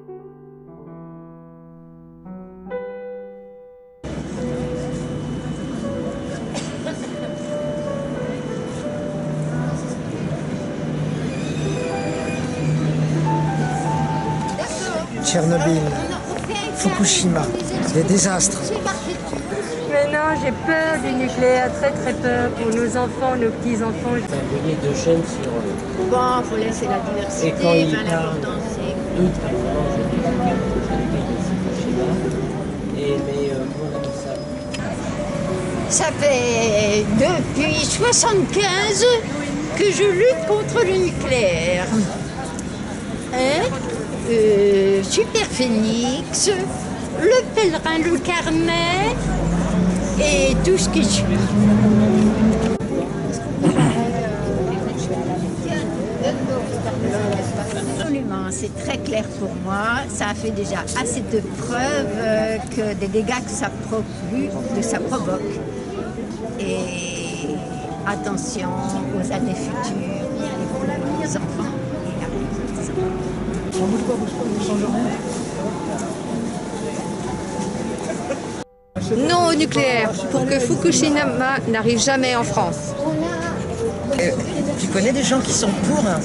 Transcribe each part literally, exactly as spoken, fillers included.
Tchernobyl, Fukushima, des désastres. Mais non, j'ai peur du nucléaire, très très peur pour nos enfants, nos petits-enfants. C'est un billet de chaîne sur... Bon, il faut laisser la diversité. Et quand il enfin, parle, eux, très souvent, je dis que et mais euh, comment on appelle ça? Ça fait depuis soixante-quinze que je lutte contre le nucléaire. Hein euh, Super Phénix, le pèlerin, le carnet et tout ce qui suit. Absolument, c'est très clair pour moi. Ça a fait déjà assez de preuves que des dégâts que ça procure, que ça provoque. Et attention aux années futures, et aux enfants et à les petits-enfants. On bouge pas, bouge pas, on ne change rien. Non au nucléaire, pour que Fukushima n'arrive jamais en France. Euh, tu connais des gens qui sont pour hein?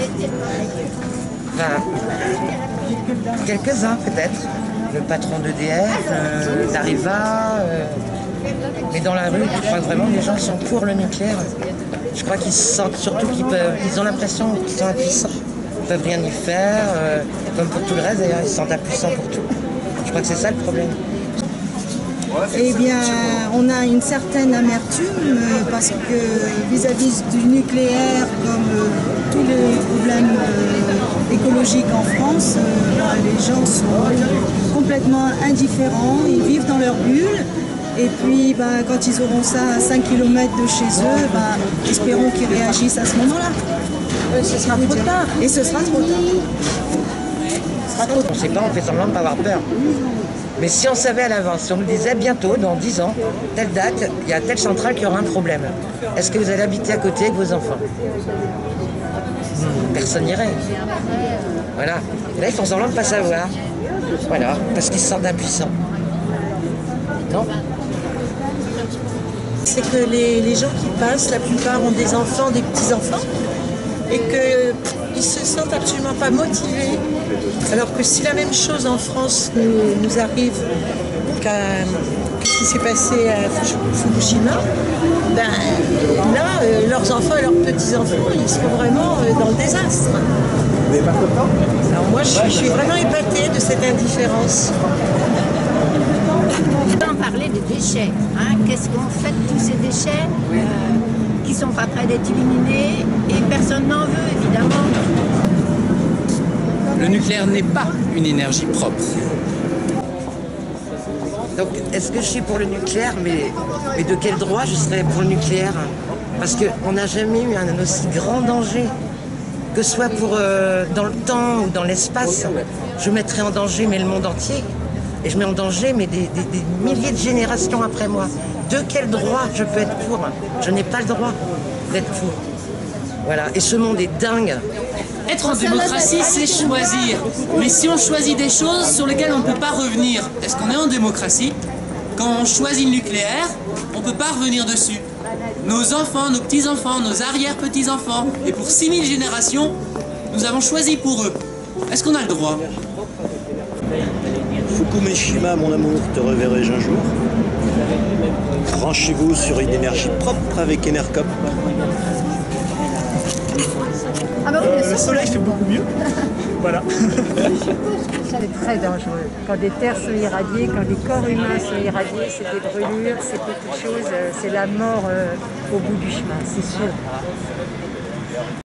Enfin, quelques-uns peut-être. Le patron d'E D F, euh, d'Areva. Euh, mais dans la rue, je crois que vraiment les gens sont pour le nucléaire. Je crois qu'ils se sentent surtout qu'ils peuvent, ils ont l'impression qu'ils sont impuissants. Ils ne peuvent rien y faire. Euh, comme pour tout le reste d'ailleurs, ils se sentent impuissants pour tout. Je crois que c'est ça le problème. Eh bien, on a une certaine amertume parce que vis-à-vis du nucléaire, comme euh, tous les problèmes euh, écologiques en France, euh, bah, les gens sont complètement indifférents, ils vivent dans leur bulle. Et puis, bah, quand ils auront ça à cinq kilomètres de chez eux, bah, espérons qu'ils réagissent à ce moment-là. Euh, ce sera trop tard. Et ce sera trop tard. Ce sera trop tard. On ne sait pas, on fait semblant de ne pas avoir peur. Mais si on savait à l'avance, si on nous disait bientôt, dans dix ans, telle date, il y a telle centrale qui aura un problème, est-ce que vous allez habiter à côté avec vos enfants? Personne n'irait. Voilà. Et là, ils font semblant de ne pas savoir. Voilà, parce qu'ils se sentent impuissants. Non? C'est que les, les gens qui passent, la plupart ont des enfants, des petits-enfants, et qu'ils se sentent absolument pas motivés. Alors que si la même chose en France nous, nous arrive qu'à ce qui s'est passé à Fukushima, ben là, euh, leurs enfants et leurs petits-enfants, ils seront vraiment euh, dans le désastre. Vous n'êtes pas content? Alors moi, je, je suis vraiment épatée de cette indifférence. On va parler des déchets. Hein. Qu'est-ce qu'on fait de tous ces déchets euh, qui ne sont pas prêts d'être éliminés et personne n'en veut, évidemment. Le nucléaire n'est pas une énergie propre. Donc, est-ce que je suis pour le nucléaire, mais, mais de quel droit je serais pour le nucléaire? Parce qu'on n'a jamais eu un aussi grand danger, que ce soit pour, euh, dans le temps ou dans l'espace. Je mettrais en danger mais le monde entier. Et je mets en danger mais des, des, des milliers de générations après moi. De quel droit je peux être pour? Je n'ai pas le droit d'être pour. Voilà. Et ce monde est dingue. Être en démocratie, c'est choisir. Mais si on choisit des choses sur lesquelles on ne peut pas revenir, est-ce qu'on est en démocratie? Quand on choisit le nucléaire, on ne peut pas revenir dessus. Nos enfants, nos petits-enfants, nos arrière-petits-enfants, et pour six mille générations, nous avons choisi pour eux. Est-ce qu'on a le droit? Fukushima, mon amour, te reverrai-je un jour? Branchez-vous sur une énergie propre avec Enercop. Ah bah oui, euh, le soleil fait beaucoup mieux. Voilà. C'est très dangereux. Quand des terres sont irradiées, quand des corps humains sont irradiés, c'est des brûlures, c'est beaucoup de choses, c'est la mort euh, au bout du chemin, c'est sûr.